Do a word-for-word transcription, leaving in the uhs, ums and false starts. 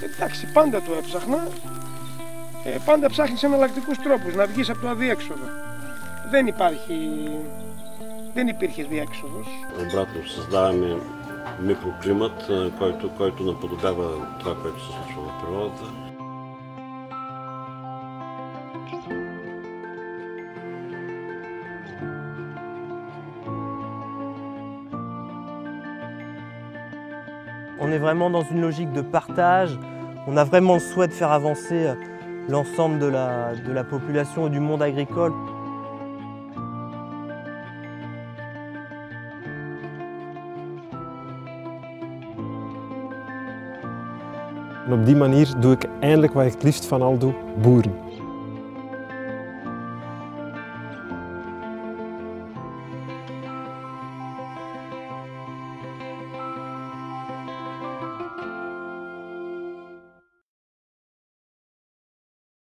Εντάξει, πάντα το έψαχνα. Ε, πάντα ψάχνεις εναλλακτικούς τρόπους να βγεις από το αδιέξοδο. Δεν υπάρχει... Δεν υπήρχε διέξοδος. Обратно създаваме микроклимат, който, който наподобява това, което се случва в природата. On est vraiment dans une logique de partage. On a vraiment le souhait de faire avancer l'ensemble de la, de la population et du monde agricole. En op die manier doe ik eindelijk wat ik het liefst van al doe, boeren.